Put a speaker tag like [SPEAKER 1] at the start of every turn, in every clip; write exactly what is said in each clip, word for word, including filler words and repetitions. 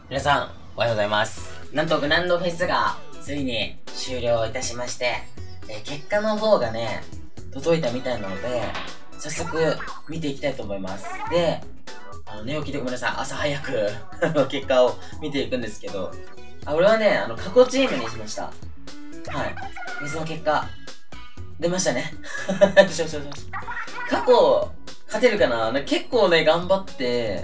[SPEAKER 1] 皆さん、おはようございます。なんとグランドフェスがついに終了いたしまして、えー、結果の方がね、届いたみたいなので、早速見ていきたいと思います。で、あの寝起きでごめんなさい、朝早く結果を見ていくんですけど、あ俺はね、あの過去チームにしました。はい。水の結果、出ましたね。よしよしよし。過去、勝てるかな？結構ね、頑張って、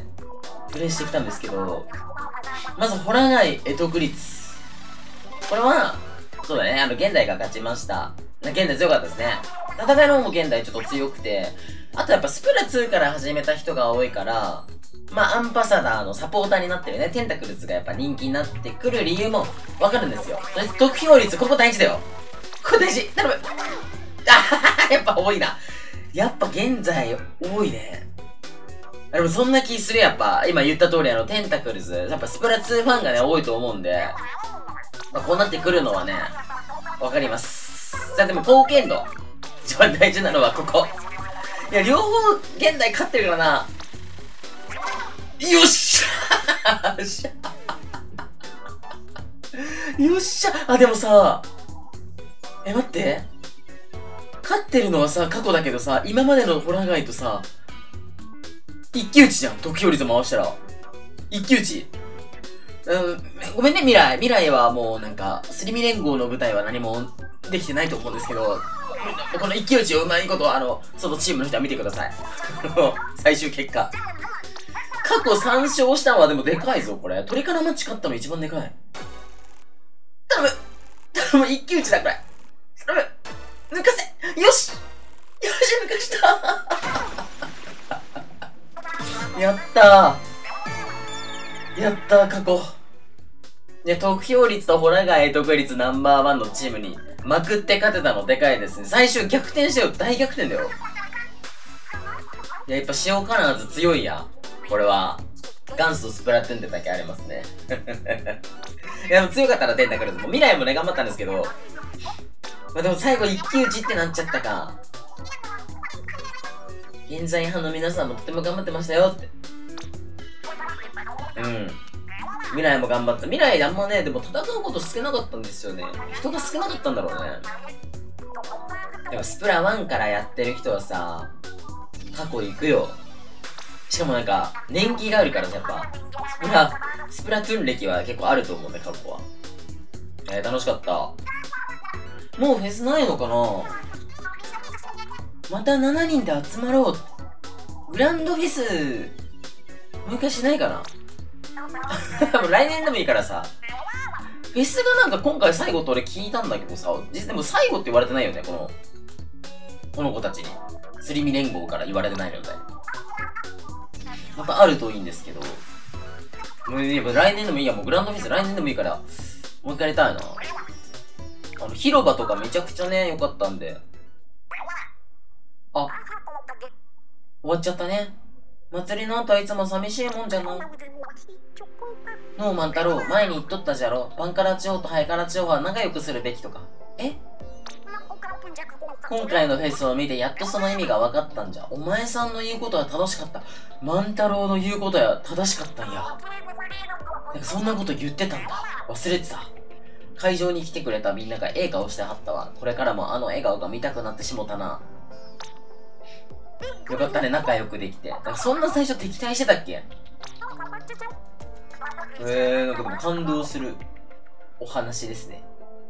[SPEAKER 1] プレイしてきたんですけど、まず、ホラガイ、会得率。これは、そうだね、あの、現代が勝ちました。現代強かったですね。戦いの方も現代ちょっと強くて、あとやっぱスプラツーから始めた人が多いから、まあ、アンバサダーのサポーターになってるね、テンタクルズがやっぱ人気になってくる理由もわかるんですよ。得票率、ここ大事だよ。ここ大事。頼む。あはは、やっぱ多いな。やっぱ現在多いね。でもそんな気する、やっぱ。今言った通り、あの、テンタクルズ。やっぱスプラツーファンがね、多いと思うんで、まあ、こうなってくるのはね、わかります。さあ、でも、貢献度。一番大事なのはここ。いや、両方、現代勝ってるからな。よっしゃよっしゃよっしゃあ、でもさ、え、待って。勝ってるのはさ、過去だけどさ、今までのホラガイとさ、一騎打ちじゃん。得票率回したら。一騎打ち。うん、ごめんね、未来。未来はもうなんか、スリミ連合の舞台は何もできてないと思うんですけど、この一騎打ちをうまいことは、あの、そのチームの人は見てください。最終結果。過去さん勝したのはでもでかいぞ、これ。トリカラマッチ勝ったの一番でかい。頼む頼む、一騎打ちだ、これ。頼む抜かせよしよし、抜かしたやったーやったー、過去。いや、得票率とホラガイ得率ナンバーワンのチームにまくって勝てたのでかいですね。最終逆転したよ。大逆転だよ。いや、やっぱ塩カナーズ強いや。これは。元祖スプラトゥーンってだけありますね。いや、でも強かったらテンタクルズも。未来もね、頑張ったんですけど。まあ、でも最後一騎打ちってなっちゃったか。現在派の皆さんもとても頑張ってましたよって。うん。未来も頑張った。未来あんまね、でも戦うこと少なかったんですよね。人が少なかったんだろうね。でもスプラワンからやってる人はさ、過去行くよ。しかもなんか、年季があるからさ、やっぱ、スプラ、スプラトゥーン歴は結構あると思うんだ、過去は。えー、楽しかった。もうフェスないのかな？またしちにんで集まろう。グランドフェス、もう一回しないかな来年でもいいからさ。フェスがなんか今回最後って俺聞いたんだけどさ、実でも最後って言われてないよね、この、この子たちに。スリミ連合から言われてないので。またあるといいんですけど。もう来年でもいいや、もうグランドフェス来年でもいいから、もう一回やりたいな。あの、広場とかめちゃくちゃね、良かったんで。あ、終わっちゃったね。祭りの後はいつも寂しいもんじゃな。ノーマン太郎、前に言っとったじゃろ。バンカラ地方とハイカラ地方は仲良くするべきとか。え？今回のフェスを見てやっとその意味が分かったんじゃ。お前さんの言うことは正しかった。万太郎の言うことは正しかったんや。なんかそんなこと言ってたんだ。忘れてた。会場に来てくれたみんながええ顔してはったわ。これからもあの笑顔が見たくなってしもたな。よかったね、仲良くできて。なんかそんな最初敵対してたっけ？えー、なんかでも感動するお話ですね。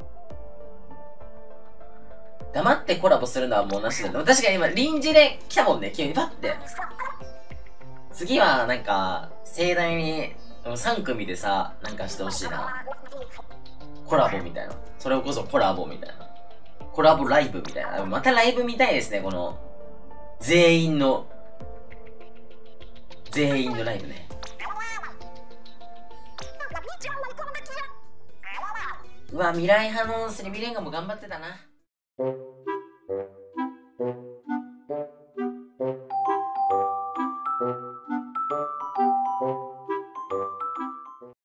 [SPEAKER 1] 黙ってコラボするのはもうなしだね。確かに今臨時で来たもんね、急にパッて。次はなんか、盛大にさん組でさ、なんかしてほしいな。コラボみたいな。それこそコラボみたいな。コラボライブみたいな。またライブ見たいですね、この、全員の、全員のライブね。うわ、未来派のスリミレンガも頑張ってたな。